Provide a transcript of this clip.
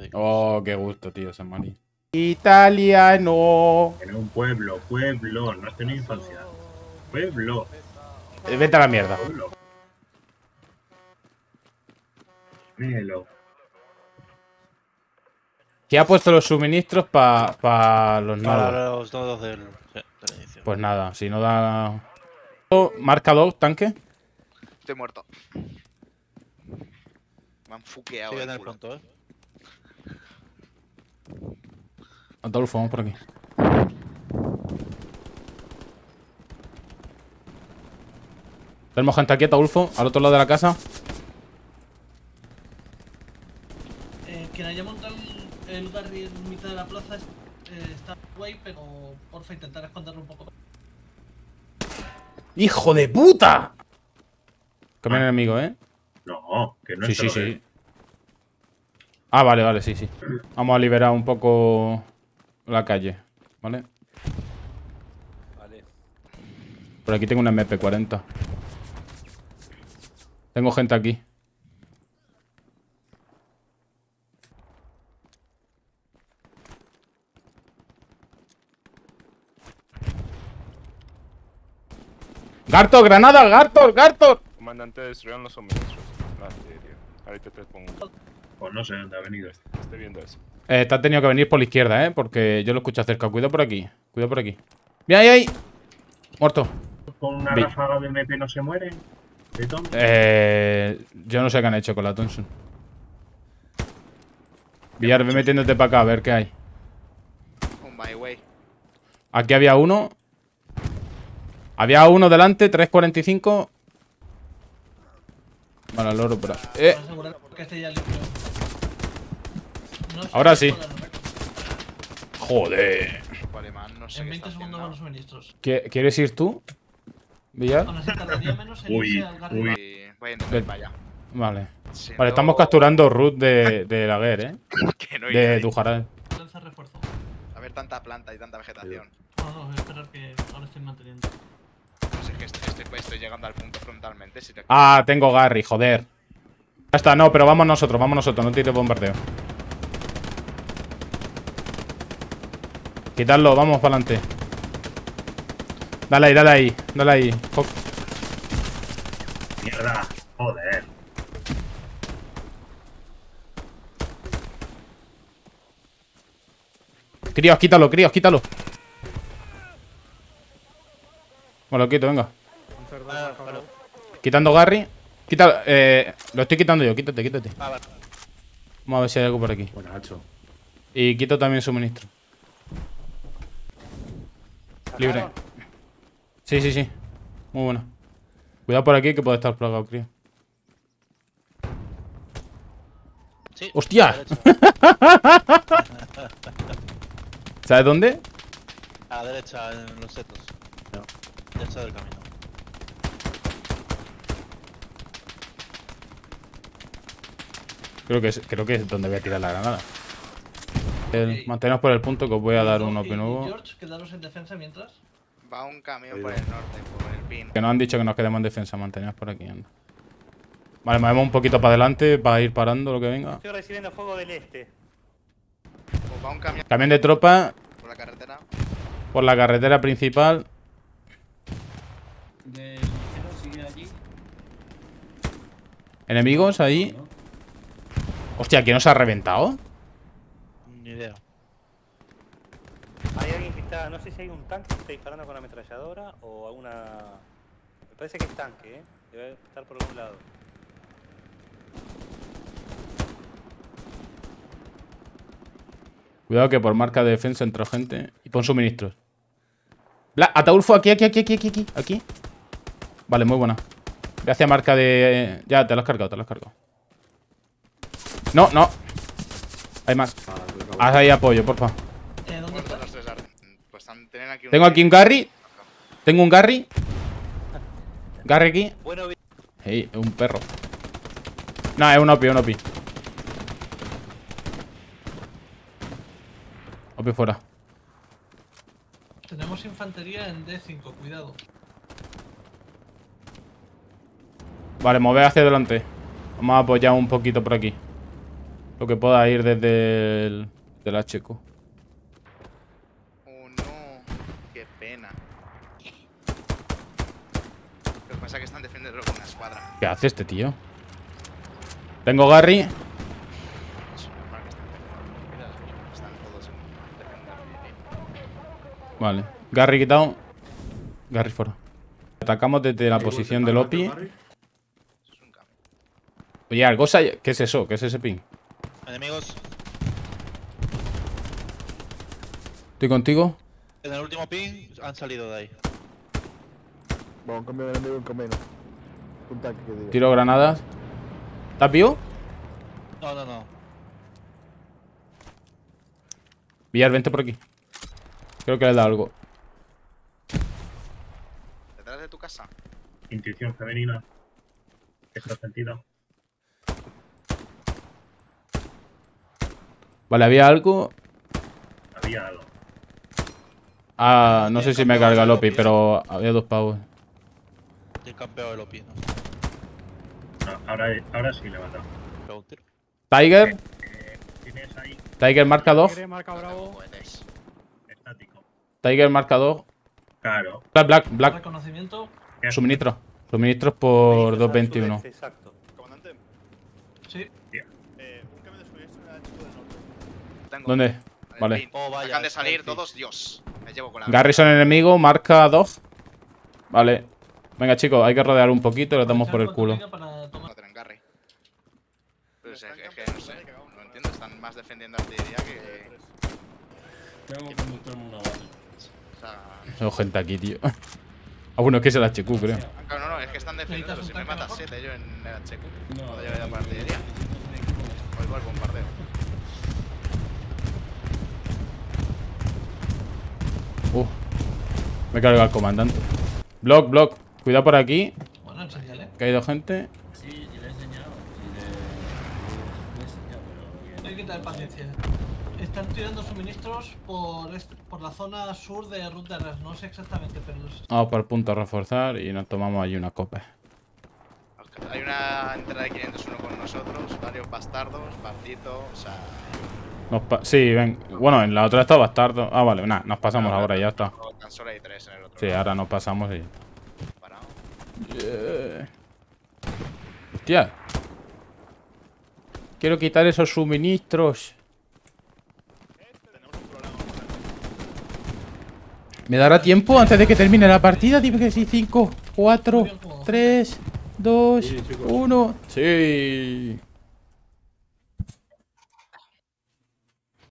Oh, qué gusto, tío, San Mari. Italiano. En un pueblo, no has tenido infancia. Pueblo. Vete a la mierda. Pueblo. Míralo. ¿Qué ha puesto los suministros para los Para nodos? los nodos del inicio. Pues nada, si no da... Marca 2, tanque. Estoy muerto. Me han fuqueado. Sí, voy a el tener culo. pronto, Adolfo, vamos por aquí. Tenemos gente aquí, Ataulfo, al otro lado de la casa. Quien haya montado el lugar en mitad de la plaza está guay, pero porfa intentar esconderlo un poco. ¡Hijo de puta! Cambia enemigo, ¿eh? No, que no Sí, es sí, solo sí. Ah, vale, vale, sí, sí. Vamos a liberar un poco la calle, ¿vale? Vale. Por aquí tengo una MP40. Tengo gente aquí. ¡Gartor, granada! ¡Gartor, Gartor! Comandante, destruyeron los suministros. Gracias, tío. Ahorita te pongo. Pues no sé dónde ha venido. Estoy viendo eso. Te has tenido que venir por la izquierda, ¿eh? Porque yo lo escucho cerca. Cuidado por aquí. Cuidado por aquí. ¡Mira, ahí, ahí! Muerto. Con una Vi- ráfaga de MP no se muere. ¿De tonto? Yo no sé qué han hecho con la Thompson. Villar, ve metiéndote para acá a ver qué hay. On my way. Aquí había uno. Había uno delante, 3.45. Vale, el loro por ahí. Para asegurar que esté ya limpio. No sé Ahora si sí. puedo, ¿no? Joder. Vale, man, no sé En qué 20 está segundos van los haciendo. suministros. ¿Quieres ir tú? Villar. Aún así tardaría menos en Uy, irse al garri. uy. Y voy a intentar para allá. Vale. Si Vale, no- estamos capturando Ruth de la guerra, ¿eh? Que no hay De nadie. Dujaral. Lanza refuerzo. A ver tanta planta y tanta vegetación. No, no, voy a esperar que ahora estoy manteniendo. No sé, que estoy llegando al punto frontalmente. Si te... Ah, tengo Garry, joder. Ya está, no, pero vamos nosotros, no tires bombardeo. Quitadlo, vamos para adelante. Dale ahí, dale ahí, dale ahí. Mierda. Joder. Críos, quítalo, críos, quítalo. Bueno, lo quito, venga. Quitando Garry. Quítalo, lo estoy quitando yo, quítate, quítate. Ah, vale. Vamos a ver si hay algo por aquí. Bueno, Nacho. Y quito también suministro. Libre. Sí, sí, sí. Muy buena. Cuidado por aquí que puede estar plagado, crío. Sí, ¡Hostia! a la derecha. ¿Sabes dónde? A la derecha, en los setos. No. Derecha del camino. Creo que es donde voy a tirar la granada. Manteneos por el punto que os voy a dar un OP Y nuevo. George, quedaros en defensa mientras. Va un camión por el norte, por el pin. Que nos han dicho que nos quedemos en defensa. Manteneos por aquí, anda. Vale, movemos un poquito para adelante para ir parando lo que venga. Estoy recibiendo fuego del este. Pues va un camión Camión de tropa por la carretera. por la carretera principal. Del ligero sigue allí. Enemigos ahí. Hostia, ¿quién nos ha reventado? Ni idea. Hay alguien que está, no sé si hay un tanque que está disparando con la ametralladora o alguna... Me parece que es tanque, debe estar por algún lado. Cuidado que por marca de defensa entra gente. Y pon suministros. Ataulfo, aquí, aquí, aquí, aquí, aquí, aquí, aquí. Vale, muy buena. Gracias, marca de... Ya, te lo has cargado, te lo has cargado. No, no. Hay más. Haz ahí apoyo, porfa. ¿Dónde Muertos estás? los tres artes. Pues tienen aquí un... Tengo aquí un Garry. Tengo un Garry. Garry aquí. Bueno, Hey, es un perro. No, es un OPI, un OPI. OPI fuera. Tenemos infantería en D5, cuidado. Vale, mover hacia adelante. Vamos a apoyar un poquito por aquí. Lo que pueda ir desde el HQ. Oh no, qué pena. Lo que pasa es que están defendiendo con una escuadra. ¿Qué hace este tío? Tengo Garry. Es normal que estén defendiendo. Mira, están todos en defendiendo. Vale. Garry quitado. Garry fuera. Atacamos desde la posición del OPI. Eso es un cambio. Oye, Argosa, ¿qué es eso? ¿Qué es ese ping? Enemigos. Estoy contigo. En el último ping han salido de ahí. Vamos, cambio de enemigo en camino. Un tanque que diga. Tiro granadas. ¿Estás vivo? No, no, no. Villar, vente por aquí. Creo que le da algo. Detrás de tu casa. Intuición femenina. Está sentido. Vale, había algo. Había algo. Ah, no sé si me carga el OPI, pero había 2 pavos. Y el campeón del OPI, ¿no? No, ahora sí le mata. Pega un tiro. Tiger. Tienes ahí Tiger marca 2. Cohetes. estático. Tiger marca 2. Claro. Black. Reconocimiento. Suministro. Suministros por Suministros al 221. sudeste, Exacto. Comandante, Sí. un cambio de suministro en el HQ del norte. Tengo. ¿Dónde? En el Vale. pin. Oh, vaya, Acaban de salir sí. todos. Dios. Me llevo con la. Garrison enemigo, marca 2. Vale. Venga, chicos, hay que rodear un poquito y le damos por el culo. Para tomar. No tienen Garry. Pero es que no sé. No entiendo. Están más defendiendo artillería que. O sea. Tengo gente aquí, tío. Ah, bueno, es que es el HQ, creo. Claro, no, es que están defendiendo. ¿Necesitas Si un me tanque matas mejor? 7 yo en el HQ. Cuando yo vaya por artillería. O igual bombardeo. Me carga el comandante. Block. Cuidado por aquí, Bueno, enséñale. que ha ido gente. Sí, le he enseñado. Le he enseñado, pero... Hay que tener paciencia. Están tirando suministros por la zona sur de Ruth de Res. No sé exactamente, pero Vamos por el punto a reforzar y nos tomamos allí una copa. Hay una entrada de 501 con nosotros, varios bastardos, Partito, o sea. Sí, ven. Bueno, en la otra está bastardo. Ah, vale, nada, nos pasamos ahora y ya está. Tan solo hay 3 en el otro. Sí, ahora nos pasamos y... Parado. Hostia. Quiero quitar esos suministros. ¿Me dará tiempo antes de que termine la partida? Dime que sí, 5, 4, 3, 2, 1. Sí.